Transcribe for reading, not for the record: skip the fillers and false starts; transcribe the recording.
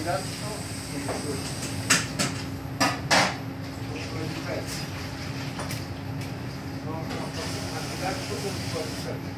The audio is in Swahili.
Antigadso e quello di pezzi. No, antigadso con il